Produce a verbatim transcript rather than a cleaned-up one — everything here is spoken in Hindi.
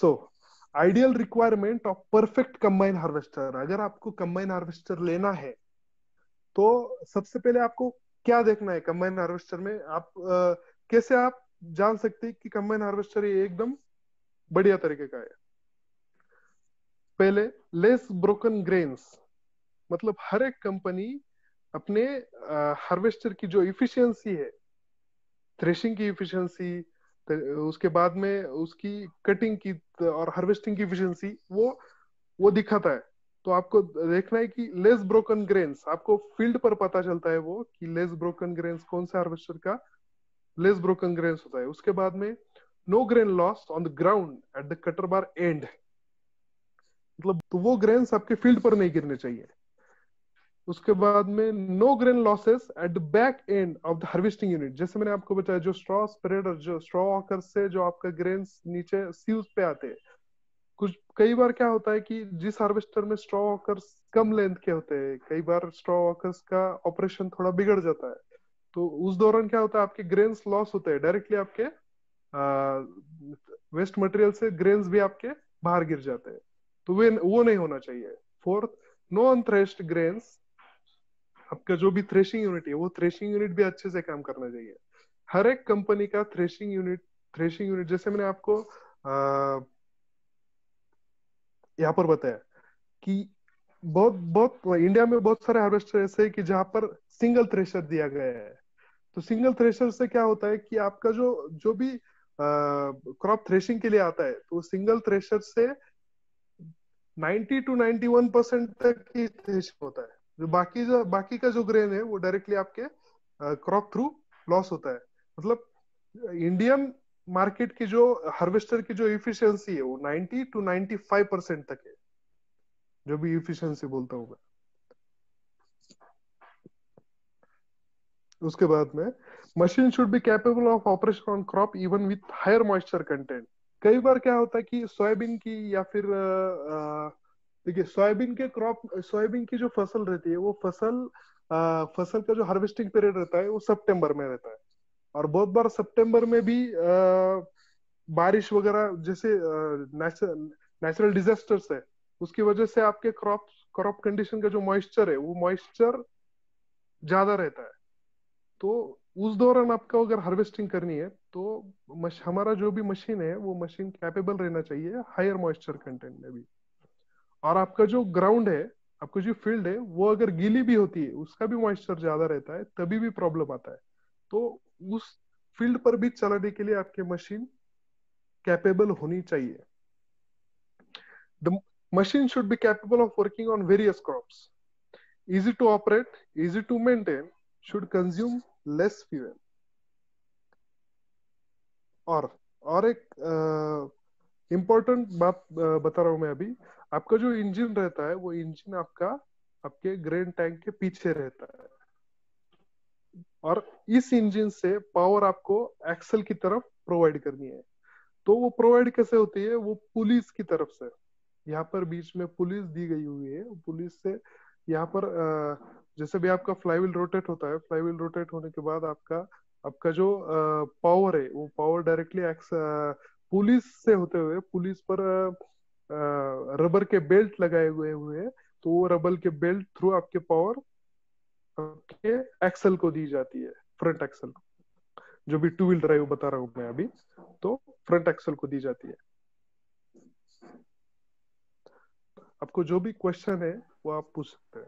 So ideal requirement of perfect combine harvester, अगर आपको कंबाइन हार्वेस्टर लेना है तो सबसे पहले आपको क्या देखना है कंबाइन हार्वेस्टर में। आप अ, कैसे आप जान सकते हैं कि कंबाइन हार्वेस्टर ये एकदम बढ़िया तरीके का है। पहले, लेस ब्रोकन ग्रेन्स, मतलब हर एक कंपनी अपने हार्वेस्टर की जो इफिशियंसी है, थ्रेशिंग की इफिशियंसी, उसके बाद में उसकी कटिंग की और हार्वेस्टिंग की इफिशियंसी, वो वो दिखाता है। तो आपको देखना है कि लेस ब्रोकन ग्रेन्स, आपको फील्ड पर पता चलता है वो कि लेस ब्रोकन ग्रेन्स कौन से हार्वेस्टर का लेस ब्रोकन ग्रेन्स होता है। उसके बाद में no grain loss on the ground at the cutter bar end, मतलब तो वो ग्रेन्स आपके फील्ड पर नहीं गिरने चाहिए। उसके बाद में no grain losses at the back end of the harvesting unit, जैसे मैंने आपको बताया जो स्ट्रॉ स्प्रेडर, जो स्ट्रॉ वॉकर से जो आपका ग्रेन्स नीचे सीव्स पे आते हैं, कुछ कई बार क्या होता है कि जिस हार्वेस्टर में स्ट्रॉ वॉकर्स कम लेंथ के होते हैं, कई बार स्ट्रॉ वॉकर्स का ऑपरेशन थोड़ा बिगड़ जाता है, तो उस दौरान क्या होता है आपके ग्रेन्स लॉस होते हैं डायरेक्टली, आपके वेस्ट मटेरियल से ग्रेन्स भी आपके बाहर गिर जाते हैं, तो वे वो नहीं होना चाहिए। फोर्थ, नो अनथ्रेश्ड ग्रेन्स, आपका जो भी थ्रेशिंग यूनिट है वो थ्रेशिंग यूनिट भी अच्छे से काम करना चाहिए। हर एक कंपनी का थ्रेशिंग यूनिट थ्रेशिंग यूनिट जैसे मैंने आपको आ, यहाँ पर बताया कि बहुत बहुत इंडिया में बहुत सारे हार्वेस्टर ऐसे हैं कि जहां पर सिंगल थ्रेशर दिया गया है। तो सिंगल थ्रेशर से क्या होता है कि आपका जो जो भी क्रॉप थ्रेशिंग के लिए आता है, तो सिंगल थ्रेशर से ninety two ninety one percent तक ही थ्रेशिंग होता है। जो बाकी जो बाकी का जो ग्रेन है वो डायरेक्टली आपके क्रॉप थ्रू लॉस होता है। मतलब इंडियन मार्केट की जो हार्वेस्टर की जो इफिशियंसी है वो ninety two ninety five percent तक है, जो भी इफिशियंसी बोलता हूँ मैं। उसके बाद में machine should be capable of operation on crop even with higher moisture content. कई बार क्या होता है कि सोयाबीन की या फिर अ, अ, देखिए सोयाबीन के क्रॉप सोयाबीन की जो फसल रहती है वो फसल अ, फसल का जो हार्वेस्टिंग पीरियड रहता है वो सितंबर में रहता है। और बहुत बार सितंबर में भी अ, बारिश वगैरह जैसे नेचुरल डिजास्टर्स है, उसकी वजह से आपके क्रॉप क्रॉप कंडीशन का जो मॉइस्चर है वो मॉइस्चर ज्यादा रहता है। तो उस दौरान आपको अगर हार्वेस्टिंग करनी है तो मश, हमारा जो भी मशीन है वो मशीन कैपेबल रहना चाहिए हायर मॉइस्चर कंटेंट में भी। और आपका जो ग्राउंड है, आपको जो फील्ड है वो अगर गीली भी होती है, उसका भी मॉइस्चर ज्यादा रहता है, तभी भी प्रॉब्लम आता है। तो उस फील्ड पर भी चलाने के लिए आपकी मशीन कैपेबल होनी चाहिए। The machine should be capable of working on various crops, easy to operate, easy to maintain, should consume less fuel। और और एक इम्पोर्टेंट बात अ, बता रहा हूं मैं अभी। आपका जो इंजन रहता है वो इंजन आपका आपके ग्रेन टैंक के पीछे रहता है, और इस इंजन से पावर आपको एक्सल की तरफ प्रोवाइड करनी है। तो वो प्रोवाइड कैसे होती है, वो पुलिस की तरफ से। यहाँ पर बीच में पुलिस दी गई हुई है, पुलिस से यहाँ पर अ, जैसे भी आपका फ्लाईव्हील रोटेट होता है, फ्लाईव्हील रोटेट होने के बाद आपका आपका जो पावर है वो पावर डायरेक्टली एक्स पुलिस से होते हुए पुलिस पर रबर के बेल्ट लगाए हुए हुए हैं, तो वो रबर के बेल्ट थ्रू आपके पावर आपके एक्सल को दी जाती है, फ्रंट एक्सल, जो भी टू व्हील ड्राइव बता रहा हूँ मैं अभी, तो फ्रंट एक्सल को दी जाती है। आपको जो भी क्वेश्चन है वो आप पूछ सकते हैं।